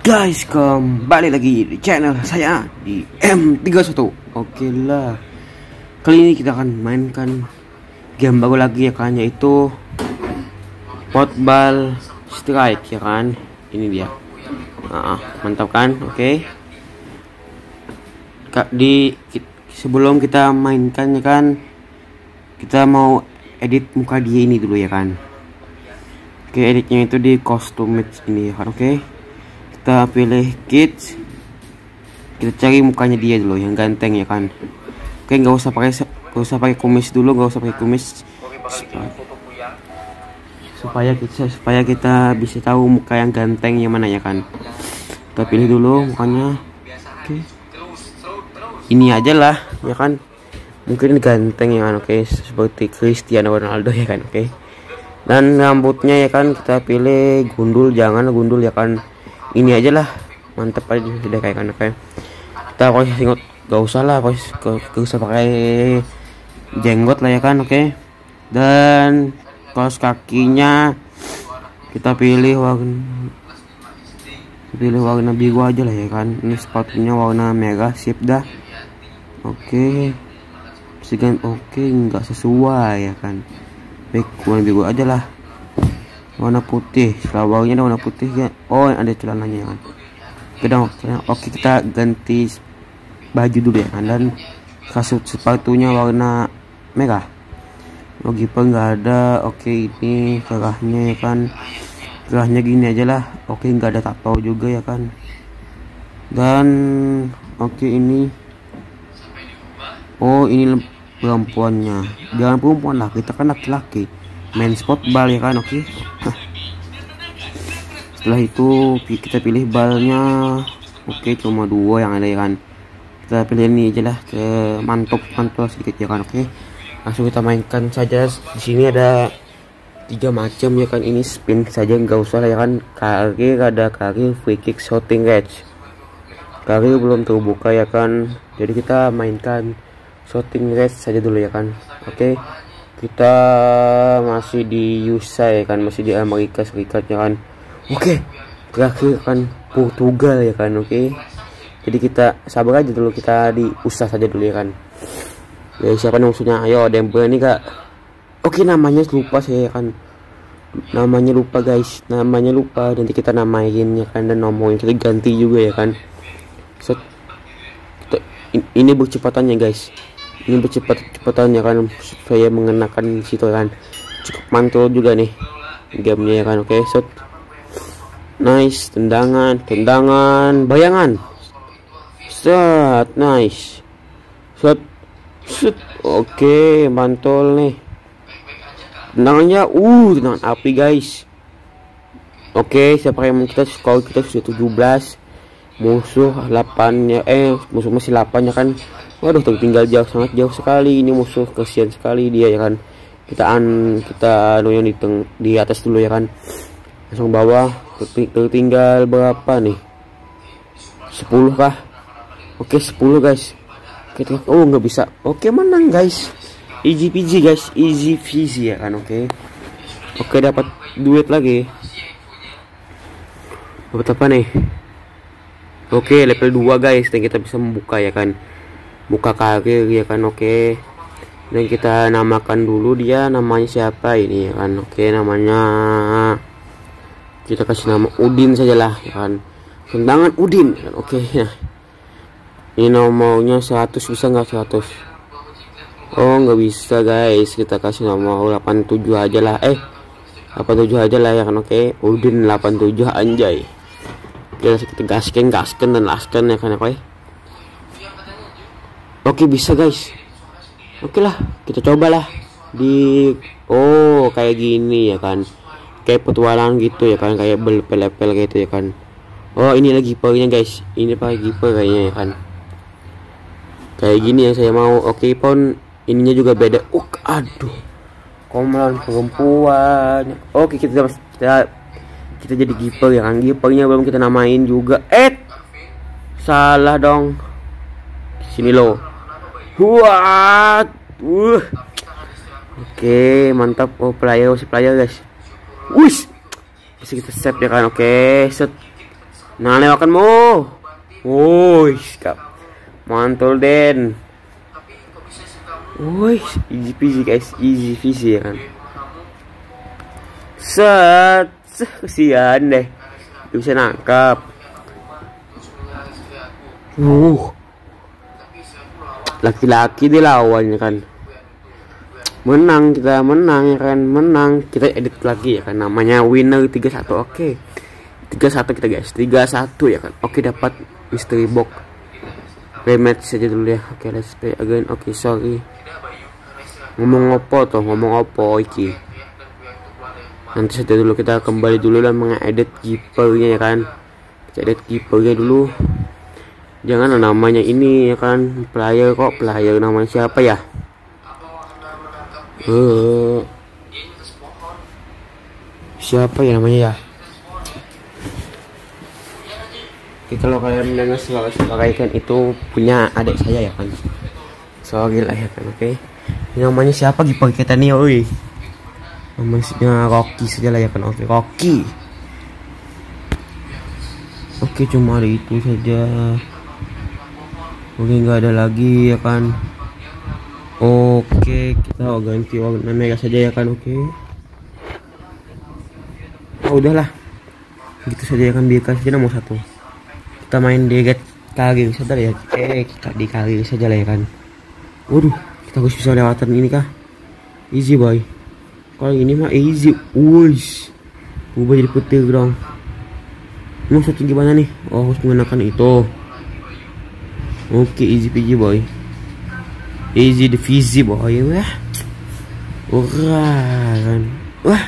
Guys, kembali lagi di channel saya di M31. Oke lah, kali ini kita akan mainkan game baru lagi ya kan, yaitu Football Strike ya kan. Ini dia. Mantap kan? Oke. Sebelum kita mainkan ya kan, kita mau edit muka dia ini dulu ya kan. Oke, editnya itu di custom match ini ya kan. Oke, kita pilih kids, kita cari mukanya dia dulu yang ganteng ya kan. Oke, nggak usah pakai kumis dulu, nggak usah pakai kumis, supaya kita bisa tahu muka yang ganteng yang mana ya kan. Kita pilih dulu mukanya. Oke, ini aja lah ya kan, mungkin ganteng ya kan. Oke, seperti Cristiano Ronaldo ya kan. Oke, dan rambutnya ya kan kita pilih gundul, jangan gundul ya kan. Ini aja lah, mantep aja udah kayak kan. Oke, kita harus ingat, gak usah lah, gak usah pakai jenggot lah ya kan. Oke, dan kaos kakinya kita pilih warna biru aja lah ya kan. Ini sepatunya warna merah, sip dah. Oke, oke, nggak sesuai ya kan. Baik, warna biru aja lah. Warna putih, selawangnya ada warna putih ya. Oh, ada celananya ya kan. Oke, kita ganti baju dulu ya kan. Dan kasut sepatunya warna merah. Oh, kiper nggak ada. Oke, ini kerahnya ya kan. Kerahnya gini aja lah. Oke, nggak ada tato juga ya kan. Dan oke, ini ini perempuannya. Jangan perempuan lah, kita kan laki-laki, main football ya kan. Oke. Setelah itu kita pilih balnya. Oke, cuma 2 yang ada ya kan. Kita pilih ini aja lah, ke mantul sedikit ya kan. Oke, langsung kita mainkan saja. Di sini ada 3 macam ya kan. Ini spin saja, nggak usah lah ya kan. Karir, ada karir, free kick, shooting range. Karir belum terbuka ya kan, jadi kita mainkan shooting range saja dulu ya kan. Oke, kita masih di USA ya kan, masih di Amerika Serikat ya kan. Oke, terakhir kan Portugal ya kan. Oke, jadi kita sabar aja dulu, kita di USA saja dulu ya kan. Ya, siapa nih musuhnya? Ayo, ada yang berani kak? Oke, namanya lupa saya ya kan. Namanya lupa guys, namanya lupa. Nanti kita namain ya kan, dan nomornya kita ganti juga ya kan. Ini bercepatannya guys, ini bercepatannya kan, supaya mengenakan situ kan. Cukup mantul juga nih gamenya ya kan. Oke, set, nice, tendangan, bayangan, set, nice, set. Oke, mantul nih tendangannya, tendangan api guys. Oke, siapa yang kita skor, kita sudah 17, musuh 8 ya, musuh masih 8 ya kan. Waduh, tertinggal jauh, sangat jauh sekali ini musuh, kasihan sekali dia ya kan. Kita yang di atas dulu ya kan, langsung bawah. Tertinggal berapa nih, 10 kah? Oke, 10 guys. Nggak bisa. Oke, menang guys, easy peasy guys, easy peasy ya kan. Oke, dapat duit lagi. Dapat apa nih? Oke, level 2 guys, dan kita bisa membuka ya kan, buka karir ya kan. Oke, dan kita namakan dulu dia, namanya siapa ini ya kan. Oke, namanya kita kasih nama Udin sajalah ya kan, tendangan Udin ya kan. Oke, nah ini nomornya 100, bisa nggak 100? Oh, nggak bisa guys, kita kasih nomor 87 aja lah, 87 aja lah ya kan. Oke, Udin 87, anjay. Kita gasken dan lasken ya kan. Oke, bisa guys. Oke lah, kita cobalah di kayak gini ya kan, kayak petualangan gitu ya kan, kayak belepel-lepel gitu ya kan. Oh, ini lagi kipernya guys, ini pakai kiper kayaknya ya kan, kayak gini yang saya mau. Oke, pon ininya juga beda. Aduh, komelan perempuan. Oke, kita jadi kiper ya kan. Kipernya belum kita namain juga. Salah dong. Sini lo. Oke, mantap. Si player guys. Bisa kita save ya kan. Oke, set. Nah, lewakan mo. Woi, sikap. Mantul Den. Woi, easy peasy guys, easy peasy ya kan. Set, kesian deh. Bisa nangkap. Laki-laki dilawan ya kan. Menang kita, menang ya kan, menang. Kita edit lagi ya kan, namanya winner 31. Oke. 31 kita guys, 31 ya kan. Oke, dapat mystery box. Rematch saja dulu ya. Oke, let's play again. Oke, sorry. Ngomong opo iki. Nanti saja dulu, kita kembali dulu lah mengedit keepernya ya kan. Kita edit keepernya dulu. Jangan namanya ini ya kan, player kok, player namanya siapa ya? Siapa ya namanya ya? Oke, kalau kalian mendengar suara ikan itu punya adik saya ya kan. Sorry lah ya kan, oke. Ini namanya siapa kiper kita nih, oi? Namanya Rocky saja lah ya kan, oke, Rocky. Oke, cuma ada itu saja. Oke, nggak ada lagi ya kan. Oke, kita ganti warna merah saja ya kan, oke. Oh, udahlah. Gitu saja ya kan, biarkan saja nomor 1. Kita main di get karir saja ya. Kita di karir saja lah ya kan. Waduh, kita harus bisa lewatan ini kah? Easy boy. Kalau ini mah easy. Wush. Ubah jadi petir dong. Maksudnya gimana nih? Oh, harus menggunakan itu. Oke, easy peasy boy. Easy the fizzy boy. Wah.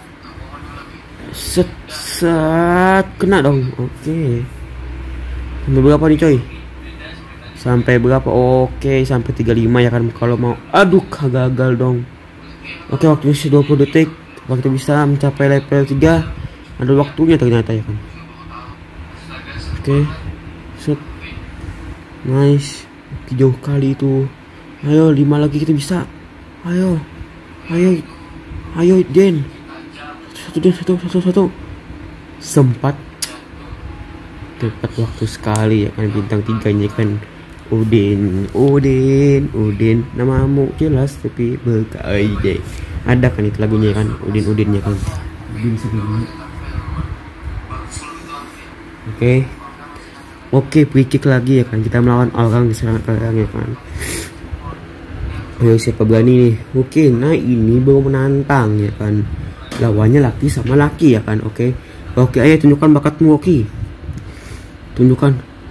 Set kena dong. Oke. Sampai berapa nih coy? Sampai berapa? Oke, sampai 35 ya kan kalau mau. Aduh, gagal dong. Oke, waktunya 20 detik. Waktu bisa mencapai level 3. Ada waktunya ternyata ya kan. Oke. Set. Nice. Jauh kali itu. Ayo, 5 lagi kita bisa. Ayo Den. Satu. Sempat. Tepat waktu sekali ya kan, bintang 3-nya kan. Udin. Namamu jelas tapi berkaide. Ada kan itu lagunya kan, Udin ya kan. Udin segini. Oke, free kick lagi ya kan. Kita melawan orang diserang orang ya kan. Ayo, siapa berani nih? Oke, nah ini baru menantang ya kan. Lawannya laki sama laki ya kan. Oke, ayo tunjukkan bakatmu, Oki. Tunjukkan.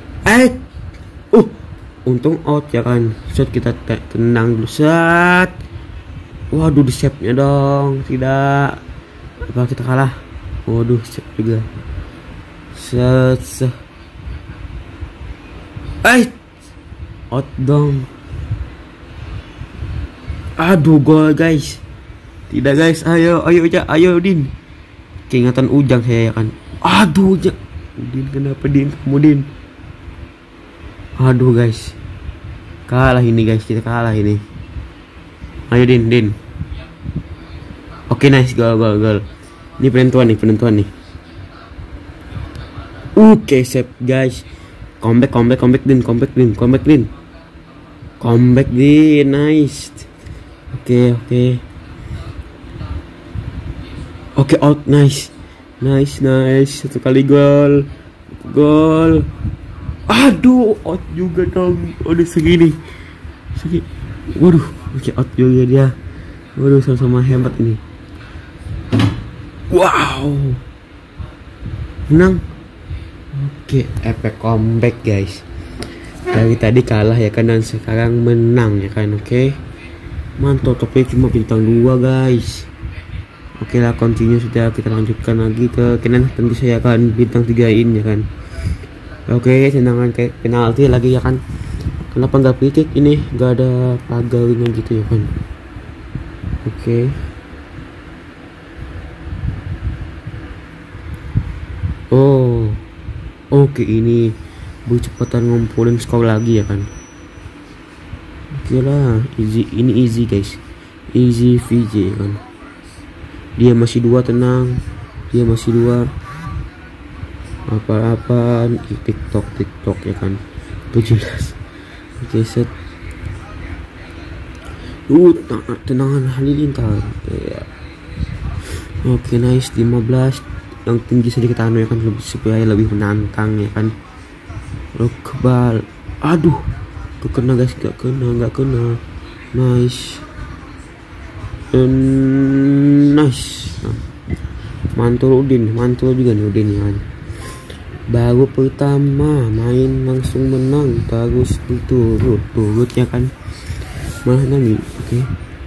Untung out ya kan. Shot kita tendang dulu. Set. Waduh, di save-nya dong. Tidak. Apa kita kalah? Waduh, save juga. Set. Out dong. Aduh, gol guys. Tidak guys, ayo Din. Keingatan Ujang saya ya kan. Aduh, Ujang. Din, kenapa Din? Kamu Din. Aduh guys. Kalah ini guys, kita kalah ini. Ayo Din. Oke, nice, gol. Ini penentuan nih. Oke, save guys. Comeback Din. Comeback Din, nice. Oke, out, nice. Satu kali gol. Aduh, out juga dong. Udah segini. Waduh, oke, out juga dia. Waduh, sama-sama hebat ini. Wow, menang. Oke, epic comeback guys. Dari tadi kalah ya kan, dan sekarang menang ya kan. Oke, mantap. Tapi cuma bintang 2 guys. Oke lah, continue sudah, kita lanjutkan lagi ke Kenan. Tentu saya akan bintang 3-in ya kan. Oke, tendangan kayak penalti lagi ya kan. Kenapa nggak free kick ini? Nggak ada pagarnya gitu ya kan. Oke. Oke, ini bercepatan ngumpulin skor lagi ya kan. Oke lah, easy guys. Easy VJ ya kan. Dia masih 2, tenang. apa-apaan TikTok ya kan. 17. Oke, set. Tenangan halilintar ya. Oke, nice. 15 yang tinggi sedikit ya kan, supaya lebih menantang ya kan. Kebal. Aduh, kena guys, nggak kena. Nice. Nice. Mantul juga nih Udin ya kan. Baru pertama main langsung menang terus berturut-turut ya kan. Mana nih? Oke.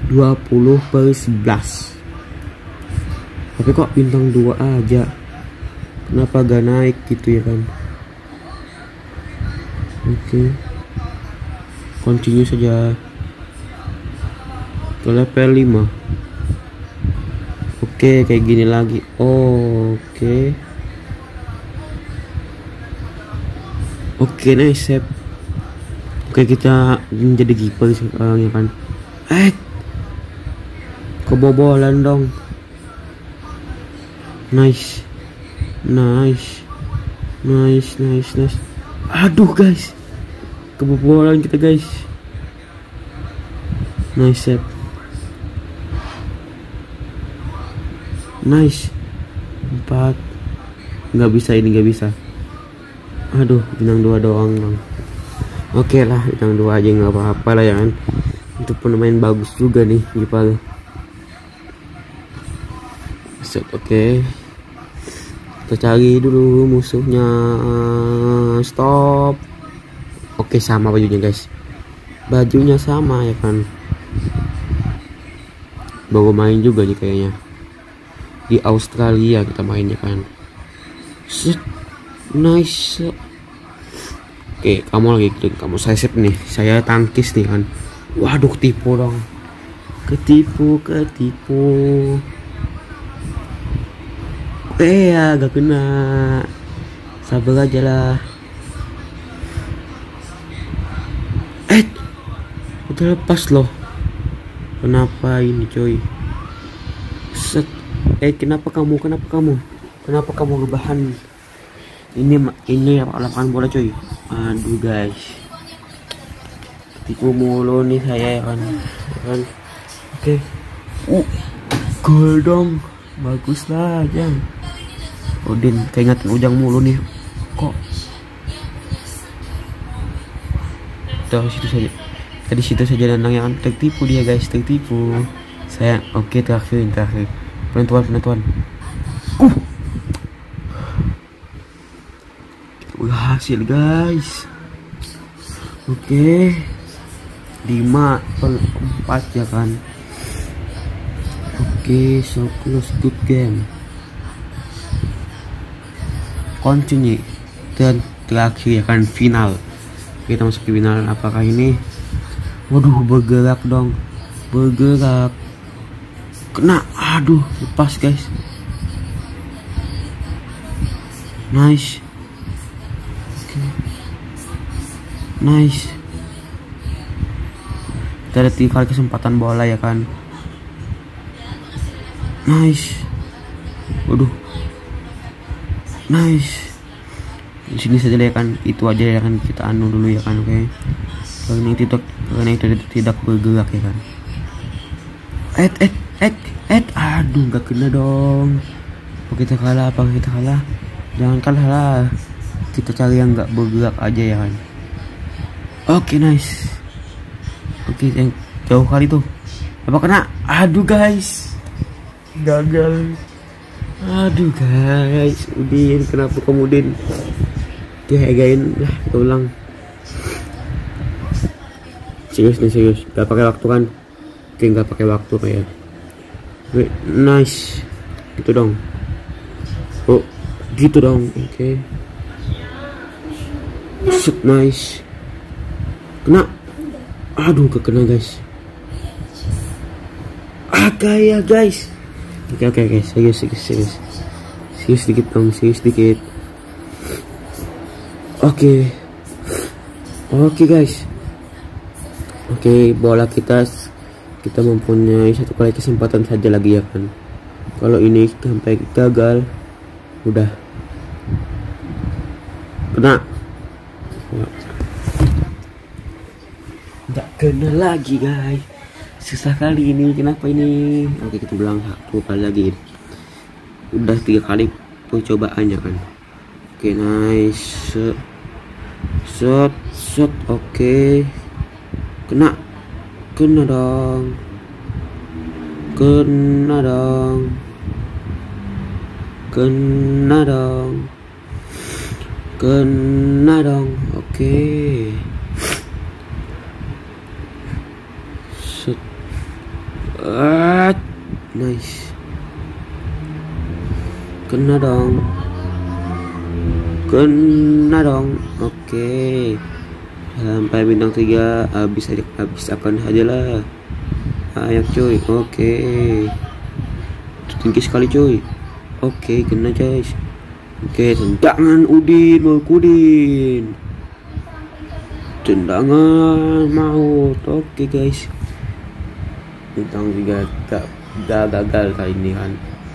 20/11. Tapi kok bintang 2 aja. Kenapa gak naik gitu ya kan? Oke. Continue saja ke level 5. Oke, kayak gini lagi. Oke, nice save. Oke, kita menjadi keeper sekarang ya kan. Kebobolan dong. Nice. Aduh guys, kebobolan kita guys. Nice save. Nice. 4. Nggak bisa. Aduh, bintang 2 doang bang. Oke lah, bintang 2 aja nggak apa-apa lah ya kan. Untuk pemain bagus juga nih Gipa. Set. Oke. Kita cari dulu musuhnya. Stop. Oke, sama bajunya guys. Bajunya sama ya kan. Baru main juga nih kayaknya. Di Australia kita mainnya kan. Set. Nice. Oke, kamu saya save nih. Saya tangkis nih kan. Waduh, ketipu dong. Ketipu. Ya, gak kena. Sabar aja lah. Udah lepas loh. Kenapa ini coy? Set. Kenapa kamu rebahan? Ini lapangan bola coy. Aduh guys, tipu mulu nih saya ya kan. Oke. Gol dong, bagus lah Jang. Udin keingetan Ujang mulu nih. Kok Tadi situ saja nendang yang tertipu dia guys, tertipu. Saya oke, terakhir. Penentuan. Berhasil guys. Oke. 5/4 ya kan. Oke, so close, good game. Continue. Dan terakhir ya kan, final. Kita masuk ke final. Apakah ini? Waduh, bergerak dong. Kena. Aduh, lepas guys. Nice. Nice. Kita ada 3 kali kesempatan bola ya kan. Nice. Waduh. Nice. Di sini saja ya kan. Itu aja ya kan, kita anu dulu ya kan. Oke. Karena itu tidak bergerak ya kan. Aduh, nggak kena dong. Apa kita kalah? Jangan kalah lah. Kita cari yang nggak bergerak aja ya kan. Oke, nice. Oke, yang jauh kali tuh. Apa kena? Aduh guys, gagal. Aduh guys, Udin, kenapa kamu Udin? Dihargain lah, kita ulang. Serius. Gak pakai waktu kan? Oke, gak pakai waktu kayak. Nice. Gitu dong. Oh, gitu dong. Oke. Shoot, nice. Kena. Aduh, kena guys. Kayak guys. Oke, serius. Serius dikit dong, serius dikit. Oke guys. Oke, bola kita mempunyai 1 kali kesempatan saja lagi ya kan. Kalau ini sampai gagal, udah Kena. Nggak kena lagi guys. Susah kali ini. Kenapa ini? Oke, kita ulang 1 kali lagi. Udah 3 kali percobaannya kan. Oke, nice. Set. Oke. Kena dong. Kena dong. Oke. Set. Nice. Kena dong. Oke. Sampai bintang 3 habis akan saja lah. Ayo cuy. Oke. Tinggi sekali cuy. Oke, kena guys. Oke, tendangan Udin. Tendangan maut. Oke guys. Bintang 3 gagal kali ini kan.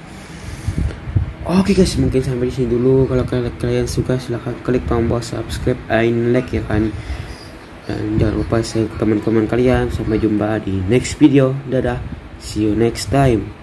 Oke guys, mungkin sampai di sini dulu. Kalau kalian suka silahkan klik tombol subscribe and like ya kan. Dan jangan lupa share ke teman-teman kalian. Sampai jumpa di next video. Dadah. See you next time.